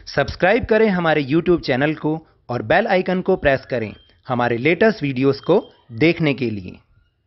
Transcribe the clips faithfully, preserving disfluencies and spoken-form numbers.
Subscribe करें हमारे YouTube channel को और बेल आइकन को प्रेस करें हमारे लेटेस्ट वीडियोस को देखने के लिए।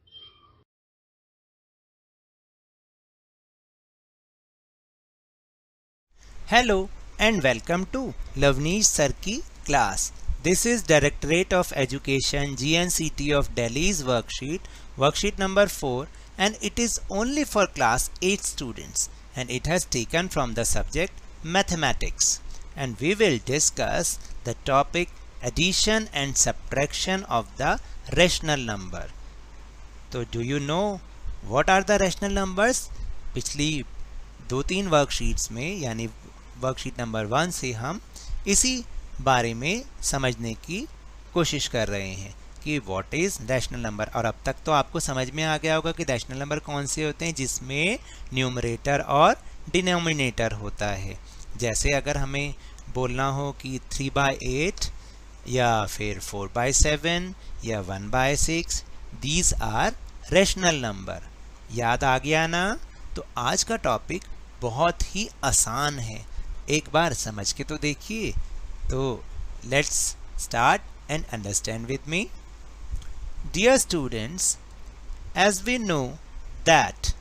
Hello and welcome to Lavneesh Sir की class. This is Directorate of Education G N C T of Delhi's worksheet, worksheet number four, and it is only for class eight students and it has taken from the subject mathematics, and we will discuss the topic addition and subtraction of the rational number. So do you know what are the rational numbers? पिछली दो तीन worksheets में यानी worksheet number one से हम इसी बारे में समझने की कोशिश कर रहे हैं कि व्हाट इज़ रैशनल नंबर। और अब तक तो आपको समझ में आ गया होगा कि रैशनल नंबर कौन से होते हैं जिसमें न्यूमरेटर और डिनोमिनेटर होता है। जैसे अगर हमें बोलना हो कि थ्री बाई एट या फिर फोर बाई सेवन या one by six, these are rational number. याद आ गया ना? तो आज का टॉपिक बहुत ही आसान है, एक बार समझ के तो देखिए। तो let's start and understand with me. Dear students, as we know that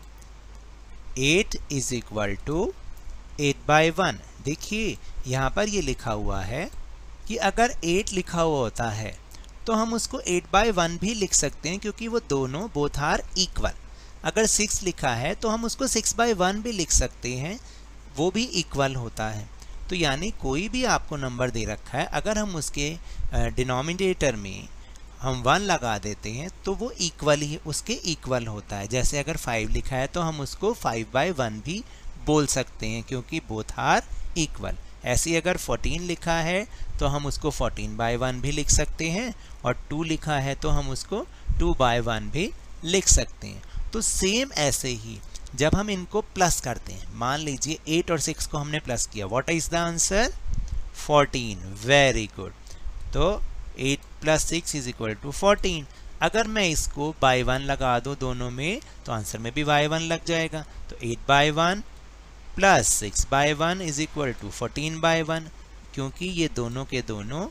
eight is equal to eight by one. देखिए यहाँ पर ये लिखा हुआ है कि अगर एट लिखा हुआ होता है तो हम उसको एट बाई वन भी लिख सकते हैं क्योंकि वो दोनों बोथ आर इक्वल। अगर सिक्स लिखा है तो हम उसको सिक्स बाई वन भी लिख सकते हैं, वो भी इक्वल होता है। तो यानी कोई भी आपको नंबर दे रखा है, अगर हम उसके डिनोमिनेटर में हम वन लगा देते हैं तो वो इक्वल ही उसके इक्वल होता है। जैसे अगर फाइव लिखा है तो हम उसको फाइव बाई वन भी बोल सकते हैं क्योंकि बोथ आर इक्वल। ऐसे अगर फोर्टीन लिखा है तो हम उसको फोर्टीन बाई वन भी लिख सकते हैं, और टू लिखा है तो हम उसको टू बाई वन भी लिख सकते हैं। तो सेम ऐसे ही जब हम इनको प्लस करते हैं, मान लीजिए एट और सिक्स को हमने प्लस किया, what is the answer? Fourteen. Very good. तो eight plus six is equal to fourteen. अगर मैं इसको बाई वन लगा दूं दोनों में तो आंसर में भी बाई वन लग जाएगा। तो eight by one plus six by one is equal to fourteen by one, क्योंकि ये दोनों के दोनों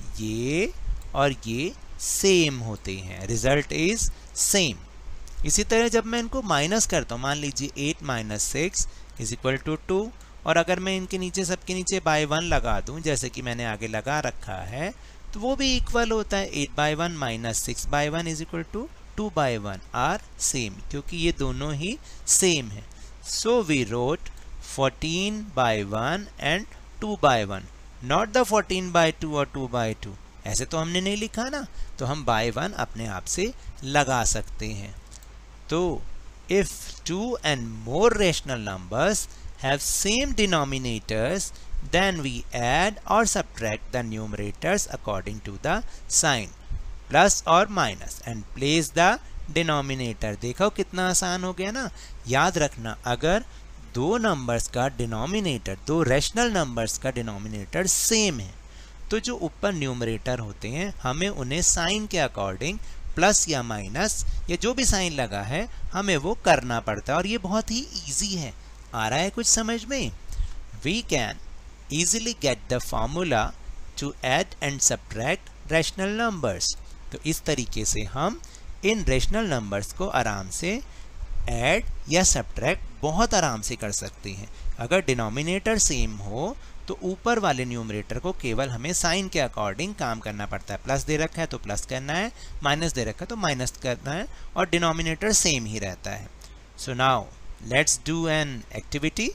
ये और ये सेम होते हैं। Result is same. इसी तरह जब मैं इनको माइनस करता हूँ, मान लीजिए eight minus six is equal to two, और अगर मैं इनके नीचे सबके नीचे बाई वन लगा दूँ जैसे कि मैंने आगे लगा रखा है तो वो भी इक्वल होता है। Eight by one minus six by one is equal to two by one are same, क्योंकि ये दोनों ही सेम है। So we wrote fourteen by one and two by one, not the fourteen by two और two by two. ऐसे तो हमने नहीं लिखा ना, तो हम बाई वन अपने आप से लगा सकते हैं। तो if two and more rational numbers have same denominators, then we add or subtract the numerators according to the sign, plus or minus, and place the denominator। देखो कितना आसान हो गया ना। याद रखना, अगर दो नंबर्स का डिनोमिनेटर, दो रैशनल नंबर्स का डिनोमिनेटर सेम है तो जो ऊपर न्यूमरेटर होते हैं हमें उन्हें साइन के अकॉर्डिंग प्लस या माइनस या जो भी साइन लगा है हमें वो करना पड़ता है, और ये बहुत ही इजी है। आ रहा है कुछ समझ में? We can easily get the formula to add and subtract rational numbers। तो इस तरीके से हम इन रैशनल नंबर्स को आराम से ऐड या सब्ट्रैक्ट बहुत आराम से कर सकते हैं। अगर डिनोमिनेटर सेम हो तो ऊपर वाले न्यूमरेटर को केवल हमें साइन के अकॉर्डिंग काम करना पड़ता है। प्लस दे रखा है तो प्लस करना है, माइनस दे रखा है तो माइनस करना है, और डिनोमिनेटर सेम ही रहता है। So now let's do an activity.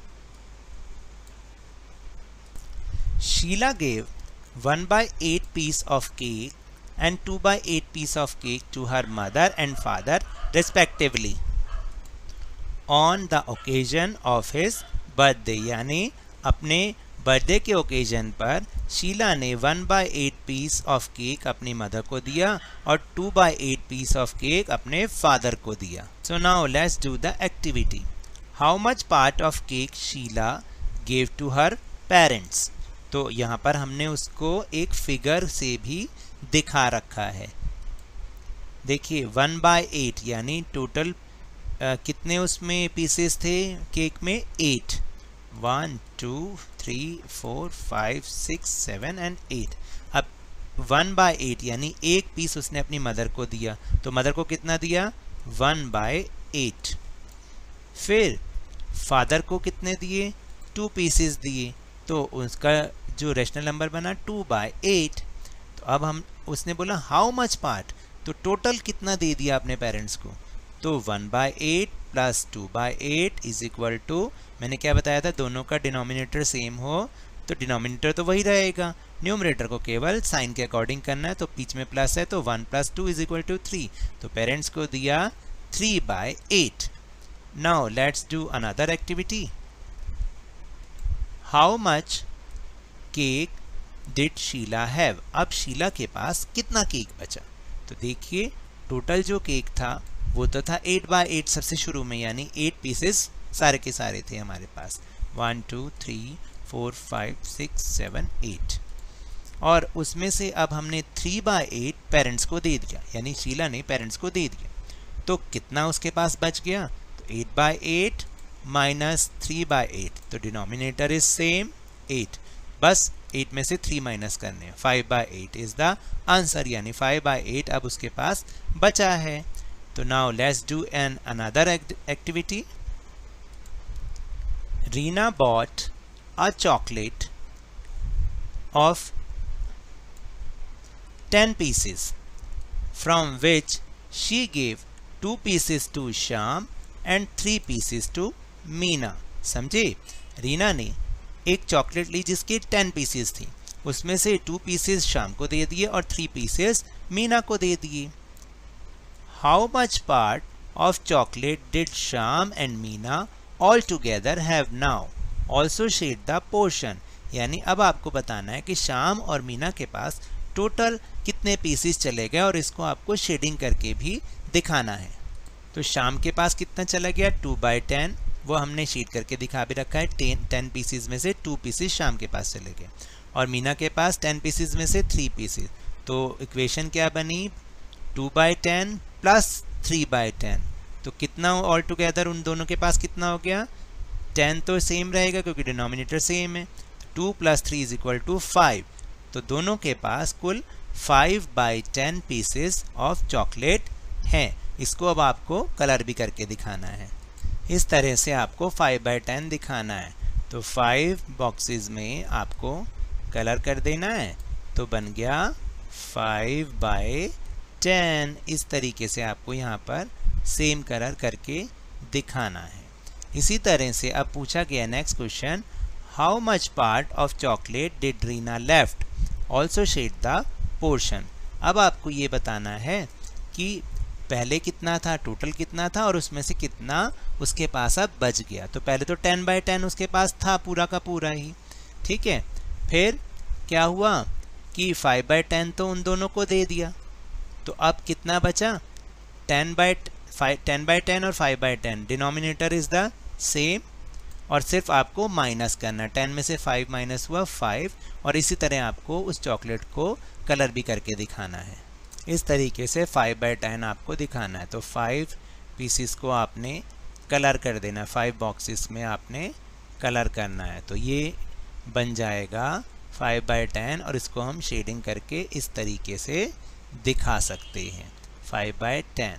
Sheela gave one by eight piece of cake and two by eight piece of cake to her mother and father respectively on the occasion of his birthday। यानी अपने birthday के occasion पर शीला ने one by eight piece of cake अपनी mother को दिया और two by eight piece of cake अपने फादर को दिया। So now let's do the activity. How much part of cake Sheela gave to her parents. तो यहाँ पर हमने उसको एक फिगर से भी दिखा रखा है। देखिए वन बाई एट यानी टोटल कितने उसमें पीसेस थे केक में? Eight. One two three four five six seven and eight. अब वन बाय एट यानी एक पीस उसने अपनी मदर को दिया, तो मदर को कितना दिया, वन बाय एट। फिर फादर को कितने दिए, टू पीसेस दिए, तो उसका जो रेशनल नंबर बना टू बाय एट। तो अब हम उसने बोला हाउ मच पार्ट, तो टोटल कितना दे दिया अपने पेरेंट्स को, तो one by eight plus two by eight is equal to, मैंने क्या बताया था, दोनों का डिनोमिनेटर सेम हो तो डिनोमिनेटर तो वही रहेगा, न्यूमरेटर को केवल साइन के अकॉर्डिंग करना है, तो बीच में प्लस है तो one plus two is equal to three, तो पेरेंट्स को दिया three by eight. Now let's do another activity. How much cake did Sheela have, अब शीला के पास कितना केक बचा, तो देखिए टोटल जो केक था वो तो था एट बाय एट सबसे शुरू में, यानी एट पीसेस सारे के सारे थे हमारे पास, one two three four five six seven eight, और उसमें से अब हमने थ्री बाय एट पेरेंट्स को दे दिया, यानी शीला ने पेरेंट्स को दे दिया, तो कितना उसके पास बच गया, तो eight by eight minus three by eight, तो डिनोमिनेटर इज सेम एट, बस एट में से थ्री माइनस करने, five by eight is the answer, यानी फाइव बाय एट अब उसके पास बचा है। तो now let's do an another activity. Reena bought a chocolate of ten pieces from which she gave two pieces to Shyam and three pieces to Meena. समझे, रीना ने एक चॉकलेट ली जिसकी टेन पीसेस थी, उसमें से टू पीसेस शाम को दे दिए और थ्री पीसेस मीना को दे दिए। How much part of chocolate did Shyam and Meena all together have now, also shade the portion, यानी अब आपको बताना है कि श्याम और मीना के पास टोटल कितने पीसेस चले गए और इसको आपको शेडिंग करके भी दिखाना है। तो श्याम के पास कितना चला गया, टू बाई टेन, वो हमने शीट करके दिखा भी रखा है, टेन टेन पीसेस में से टू पीसेस श्याम के पास चले गए, और मीना के पास टेन पीसेस में से थ्री पीसेस, तो इक्वेशन क्या बनी, two by ten plus three by ten, तो कितना ऑल टुगेदर उन दोनों के पास कितना हो गया, टेन तो सेम रहेगा क्योंकि डिनोमिनेटर सेम है, two plus three is equal to five, तो दोनों के पास कुल five by ten pieces of chocolate हैं। इसको अब आपको कलर भी करके दिखाना है, इस तरह से आपको फाइव बाई टेन दिखाना है, तो फाइव बॉक्सेस में आपको कलर कर देना है, तो बन गया फाइव बाई टेन। इस तरीके से आपको यहाँ पर सेम कलर करके दिखाना है। इसी तरह से अब पूछा गया next question, how much part of chocolate did Reena left, also shade the portion. अब आपको ये बताना है कि पहले कितना था, टोटल कितना था, और उसमें से कितना उसके पास अब बच गया। तो पहले तो टेन बाई टेन उसके पास था पूरा का पूरा ही, ठीक है, फिर क्या हुआ कि फाइव बाई टेन तो उन दोनों को दे दिया, तो अब कितना बचा, ten by five ten by ten और five by ten, denominator is the same, और सिर्फ आपको माइनस करना, टेन में से फाइव माइनस हुआ फाइव, और इसी तरह आपको उस चॉकलेट को कलर भी करके दिखाना है। इस तरीके से फाइव बाई टेन आपको दिखाना है, तो फाइव पीसीस को आपने कलर कर देना, फाइव बॉक्सेस में आपने कलर करना है, तो ये बन जाएगा फाइव बाई टेन, और इसको हम शेडिंग करके इस तरीके से दिखा सकते हैं, five by ten.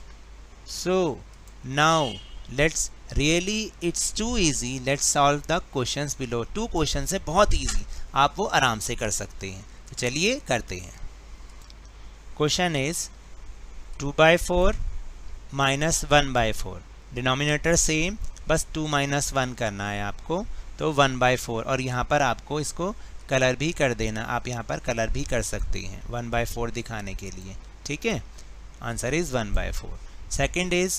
So now let's really it's too easy, let's solve the questions below. Two question है बहुत इजी, आप वो आराम से कर सकते हैं, तो चलिए करते हैं। Question is two by four minus one by four, denominator same, बस टू माइनस वन करना है आपको, तो वन बाई फोर, और यहाँ पर आपको इसको कलर भी कर देना, आप यहाँ पर कलर भी कर सकते हैं वन बाई फोर दिखाने के लिए, ठीक है, answer is one by four. Second is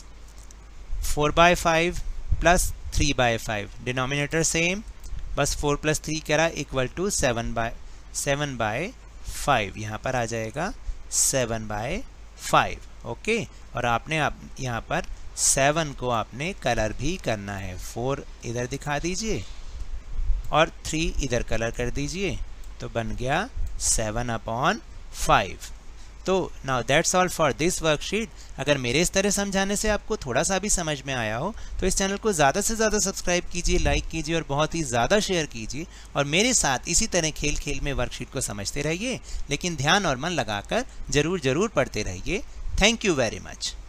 four by five plus three by five, denominator same, बस फोर प्लस थ्री करा equal to seven by seven by five, यहाँ पर आ जाएगा सेवन बाई फाइव, ओके, और आपने आप यहाँ पर सेवन को आपने कलर भी करना है, फोर इधर दिखा दीजिए और थ्री इधर कलर कर दीजिए, तो बन गया सेवन अपॉन फाइव। तो now that's all for this worksheet. अगर मेरे इस तरह समझाने से आपको थोड़ा सा भी समझ में आया हो तो इस चैनल को ज़्यादा से ज़्यादा सब्सक्राइब कीजिए, लाइक कीजिए और बहुत ही ज़्यादा शेयर कीजिए और मेरे साथ इसी तरह खेल खेल में वर्कशीट को समझते रहिए, लेकिन ध्यान और मन लगाकर ज़रूर ज़रूर पढ़ते रहिए। Thank you very much.